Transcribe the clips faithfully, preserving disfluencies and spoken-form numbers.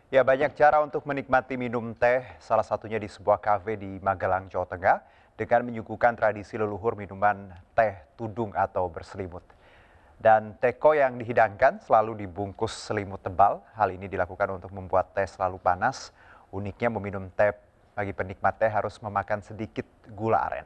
Ya, banyak cara untuk menikmati minum teh, salah satunya di sebuah kafe di Magelang, Jawa Tengah, dengan menyuguhkan tradisi leluhur minuman teh tudung atau berselimut. Dan teko yang dihidangkan selalu dibungkus selimut tebal. Hal ini dilakukan untuk membuat teh selalu panas. Uniknya meminum teh bagi penikmat teh harus memakan sedikit gula aren.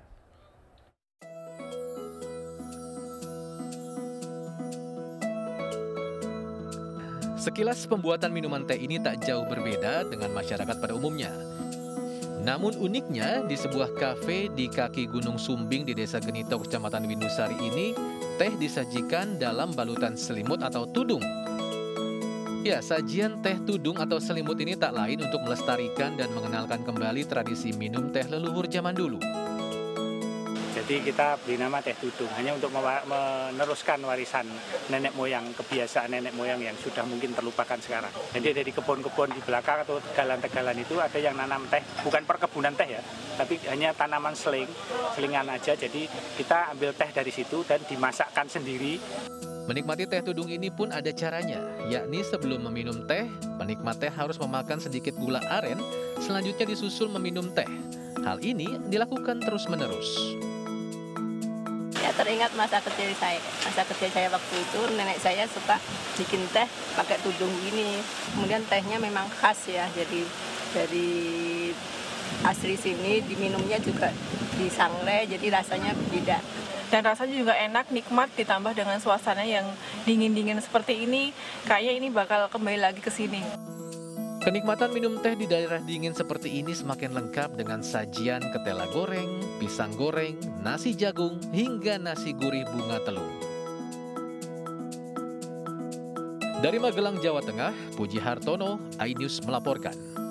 Sekilas pembuatan minuman teh ini tak jauh berbeda dengan masyarakat pada umumnya. Namun uniknya di sebuah kafe di kaki Gunung Sumbing di Desa Genito, Kecamatan Windusari ini, teh disajikan dalam balutan selimut atau tudung. Ya, sajian teh tudung atau selimut ini tak lain untuk melestarikan dan mengenalkan kembali tradisi minum teh leluhur zaman dulu. Jadi kita beri nama teh tudung hanya untuk meneruskan warisan nenek moyang, kebiasaan nenek moyang yang sudah mungkin terlupakan sekarang. Jadi dari kebun-kebun di belakang atau tegalan-tegalan itu ada yang nanam teh, bukan perkebunan teh ya, tapi hanya tanaman seling, selingan aja. Jadi kita ambil teh dari situ dan dimasakkan sendiri. Menikmati teh tudung ini pun ada caranya, yakni sebelum meminum teh, penikmat teh harus memakan sedikit gula aren, selanjutnya disusul meminum teh. Hal ini dilakukan terus-menerus. Ya, teringat masa kecil saya. Masa kecil saya waktu itu nenek saya suka bikin teh pakai tudung ini. Kemudian tehnya memang khas ya. Jadi dari asli sini diminumnya juga di sangle, jadi rasanya beda. Dan rasanya juga enak, nikmat, ditambah dengan suasana yang dingin-dingin seperti ini. Kayaknya ini bakal kembali lagi ke sini. Kenikmatan minum teh di daerah dingin seperti ini semakin lengkap dengan sajian ketela goreng, pisang goreng, nasi jagung, hingga nasi gurih bunga telur. Dari Magelang, Jawa Tengah, Puji Hartono, iNews melaporkan.